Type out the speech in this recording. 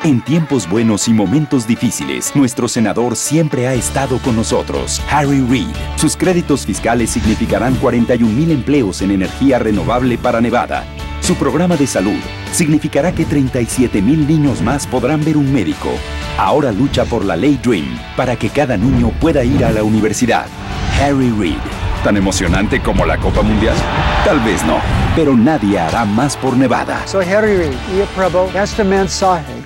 En tiempos buenos y momentos difíciles, nuestro senador siempre ha estado con nosotros, Harry Reid. Sus créditos fiscales significarán 41,000 empleos en energía renovable para Nevada. Su programa de salud significará que 37,000 niños más podrán ver un médico. Ahora lucha por la ley DREAM para que cada niño pueda ir a la universidad. Harry Reid. ¿Tan emocionante como la Copa Mundial? Tal vez no, pero nadie hará más por Nevada. Soy Harry Reid y apruebo este mensaje.